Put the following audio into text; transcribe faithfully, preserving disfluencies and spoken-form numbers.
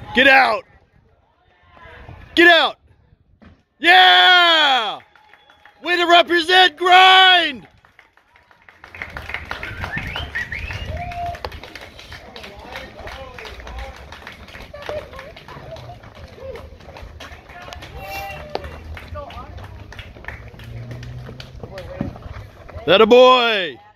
Get out! Get out! Yeah! Way to represent grind! That a boy!